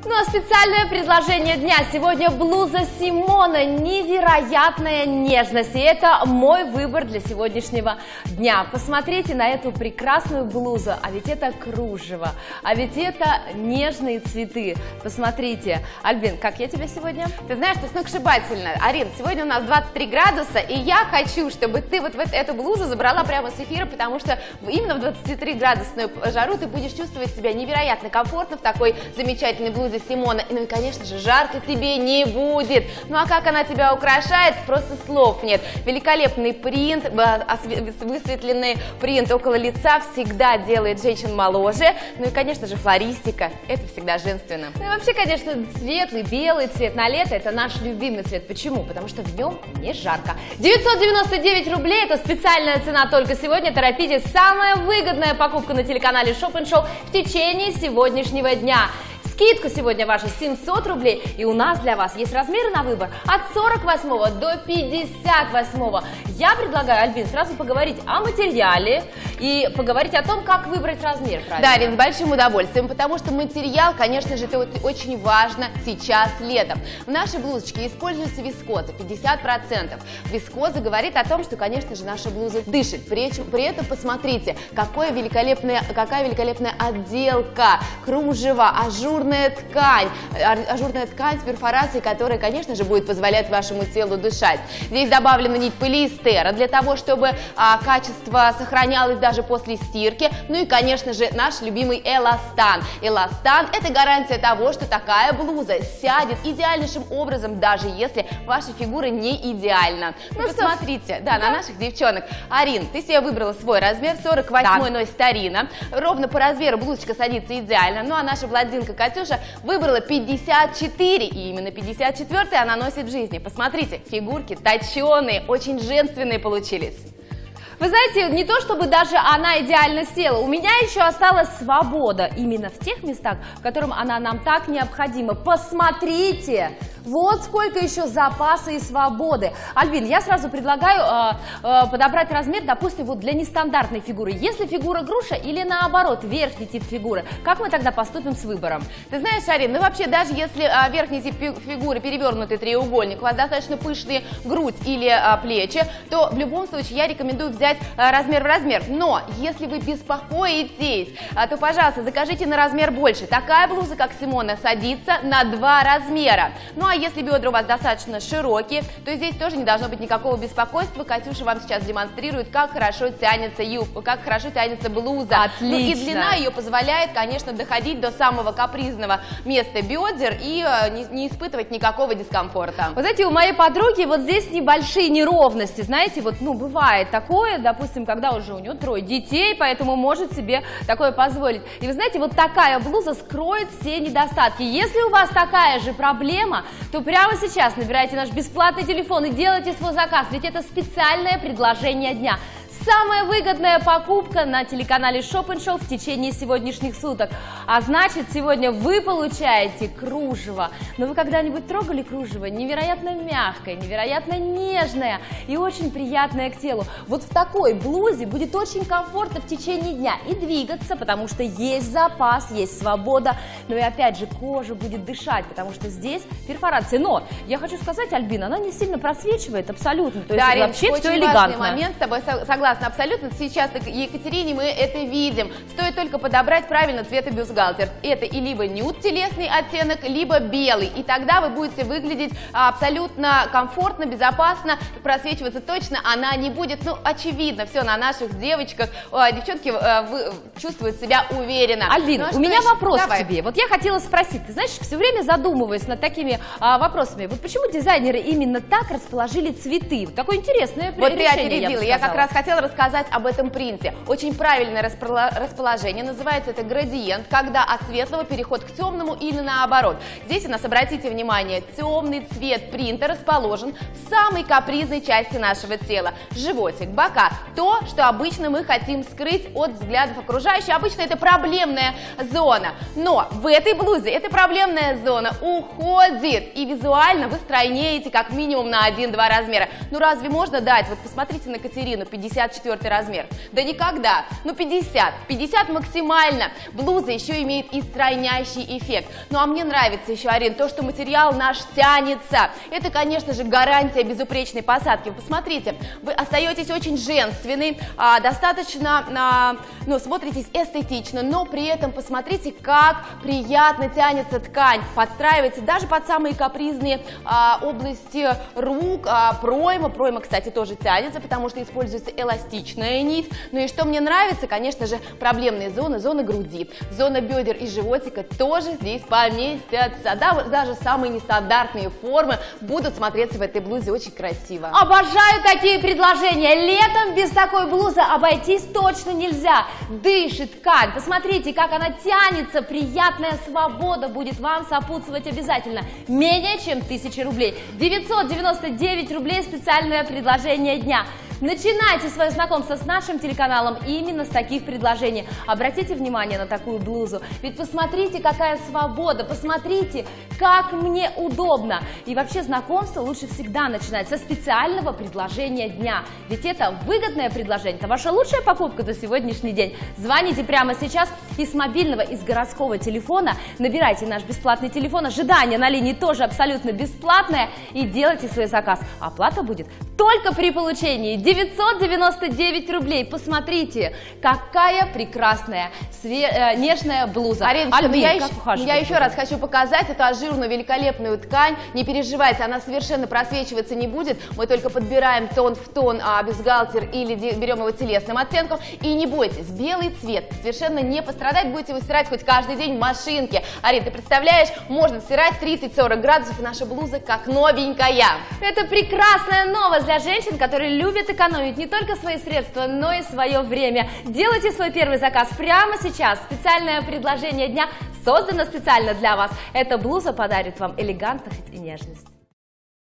Ну а специальное предложение дня. Сегодня блуза Симона. Невероятная нежность. И это мой выбор для сегодняшнего дня. Посмотрите на эту прекрасную блузу. А ведь это кружево. А ведь это нежные цветы. Посмотрите. Альбин, как я тебе сегодня? Ты знаешь, ты сногсшибательно. Арин, сегодня у нас 23 градуса. И я хочу, чтобы ты вот эту блузу забрала прямо с эфира, потому что именно в 23-градусную жару ты будешь чувствовать себя невероятно комфортно в такой замечательной блузе Симона. Ну и, конечно же, жарко тебе не будет. Ну а как она тебя украшает, просто слов нет. Великолепный принт, высветленный принт около лица всегда делает женщин моложе. Ну и, конечно же, флористика. Это всегда женственно. Ну и вообще, конечно, светлый, белый цвет на лето – это наш любимый цвет. Почему? Потому что в нем не жарко. 999 рублей – это специальная цена только сегодня. Торопитесь, самая выгодная покупка на телеканале Shop & Show в течение сегодняшнего дня. Скидка сегодня ваша 700 рублей, и у нас для вас есть размеры на выбор от 48 до 58. Я предлагаю, Альбин, сразу поговорить о материале и поговорить о том, как выбрать размер, правильно? Да, Арин, с большим удовольствием, потому что материал, конечно же, это очень важно сейчас летом. В нашей блузочке используется вискоза, 50%. Вискоза говорит о том, что, конечно же, наша блуза дышит. При этом посмотрите, какая великолепная отделка, кружево, ажурная ткань с перфорацией, которая, конечно же, будет позволять вашему телу дышать. Здесь добавлена нить полиэстера для того, чтобы качество сохранялось даже после стирки. Ну и, конечно же, наш любимый эластан. Эластан – это гарантия того, что такая блуза сядет идеальнейшим образом, даже если ваша фигура не идеальна. Ну, посмотрите, на наших девчонок. Арин, ты себе выбрала свой размер, 48-й носит Арина. Ровно по размеру блузочка садится идеально. Ну а наша блондинка Катюша выбрала 54, и именно 54-й она носит в жизни. Посмотрите, фигурки точеные, очень женственные получились. Вы знаете, не то чтобы даже она идеально села, у меня еще осталась свобода именно в тех местах, в которых она нам так необходима. Посмотрите, вот сколько еще запаса и свободы. Альбин, я сразу предлагаю подобрать размер, допустим, вот для нестандартной фигуры. Если фигура груша или наоборот, верхний тип фигуры, как мы тогда поступим с выбором? Ты знаешь, Арин, ну вообще, даже если верхний тип фигуры перевернутый треугольник, у вас достаточно пышные грудь или плечи, то в любом случае я рекомендую взять размер в размер. Но если вы беспокоитесь, то, пожалуйста, закажите на размер больше. Такая блуза, как Симона, садится на 2 размера. Ну а если бедра у вас достаточно широкие, то здесь тоже не должно быть никакого беспокойства. Катюша вам сейчас демонстрирует, как хорошо тянется юбка, как хорошо тянется блуза. Отлично. Ну и длина ее позволяет, конечно, доходить до самого капризного места бедер и не испытывать никакого дискомфорта. Вы знаете, у моей подруги вот здесь небольшие неровности, знаете, вот, ну, бывает такое, допустим, когда уже у нее 3 детей, поэтому может себе такое позволить. И вы знаете, вот такая блуза скроет все недостатки. Если у вас такая же проблема, то прямо сейчас набирайте наш бесплатный телефон и делайте свой заказ, ведь это специальное предложение дня. Самая выгодная покупка на телеканале Shop & Show в течение сегодняшних суток. А значит, сегодня вы получаете кружево. Но вы когда-нибудь трогали кружево? Невероятно мягкое, невероятно нежное и очень приятное к телу. Вот в такой блузе будет очень комфортно в течение дня и двигаться, потому что есть запас, есть свобода. Но и опять же, кожа будет дышать, потому что здесь перфорация. Но я хочу сказать, Альбина, она не сильно просвечивает абсолютно. То есть да, вообще все очень элегантно. Важный момент, с тобой согласна абсолютно. Сейчас в Екатерине мы это видим. Стоит только подобрать правильно цветобюстгальтер. Это и либо нюд телесный оттенок, либо белый. И тогда вы будете выглядеть абсолютно комфортно, безопасно, просвечиваться точно она не будет. Ну, очевидно, все на наших девочках. Девчонки чувствуют себя уверенно. Альбин, ну, у меня вопрос Давай. к тебе. Вот я хотела спросить, ты знаешь, все время задумываясь над такими вопросами, вот почему дизайнеры именно так расположили цветы? Вот такое интересное вот решение, ты опередила. Я как раз хотела рассказать об этом принте. Очень правильное расположение, называется это градиент, когда от светлого переход к темному или наоборот. Здесь у нас, обратите внимание, темный цвет принта расположен в самой капризной части нашего тела. Животик, бока, то, что обычно мы хотим скрыть от взглядов окружающих. Обычно это проблемная зона. Но в этой блузе эта проблемная зона уходит, и визуально вы стройнеете как минимум на 1-2 размера. Ну разве можно дать? Вот посмотрите на Катерину, 54 54 размер? Да никогда. Ну 50. 50 максимально. Блуза еще имеет и стройнящий эффект. Ну а мне нравится еще, Арин, то, что материал наш тянется. Это, конечно же, гарантия безупречной посадки. Вы посмотрите, вы остаетесь очень женственный, достаточно, смотритесь эстетично, но при этом посмотрите, как приятно тянется ткань, подстраивается даже под самые капризные области рук, пройма, кстати, тоже тянется, потому что используется эластичная нить. Ну и что мне нравится, конечно же, проблемные зоны, зона груди, зона бедер и животика тоже здесь поместятся. Да, даже самые нестандартные формы будут смотреться в этой блузе очень красиво. Обожаю такие предложения. Летом без такой блузы обойтись точно нельзя. Дышит ткань. Посмотрите, как она тянется. Приятная свобода будет вам сопутствовать обязательно. Менее чем 1000 рублей. 999 рублей специальное предложение дня. Начинайте свое знакомство с нашим телеканалом именно с таких предложений. Обратите внимание на такую блузу. Ведь посмотрите, какая свобода. Посмотрите, как мне удобно. И вообще знакомство лучше всегда начинать со специального предложения дня. Ведь это выгодное предложение. Это ваша лучшая покупка за сегодняшний день. Звоните прямо сейчас из мобильного, из городского телефона. Набирайте наш бесплатный телефон. Ожидание на линии тоже абсолютно бесплатное. И делайте свой заказ. Оплата будет только при получении 999 рублей. Посмотрите, какая прекрасная нежная блуза. Ариночка, я еще раз хочу показать эту ажурную великолепную ткань. Не переживайте, она совершенно просвечиваться не будет. Мы только подбираем тон в тон бюстгальтер или берем его телесным оттенком. И не бойтесь, белый цвет совершенно не пострадает. Будете его стирать хоть каждый день в машинке. Арин, ты представляешь, можно стирать 30-40 градусов, и наша блуза как новенькая. Это прекрасная новость для женщин, которые любят экономить не только свои средства, но и свое время. Делайте свой первый заказ прямо сейчас. Специальное предложение дня создано специально для вас. Эта блуза подарит вам элегантность и нежность.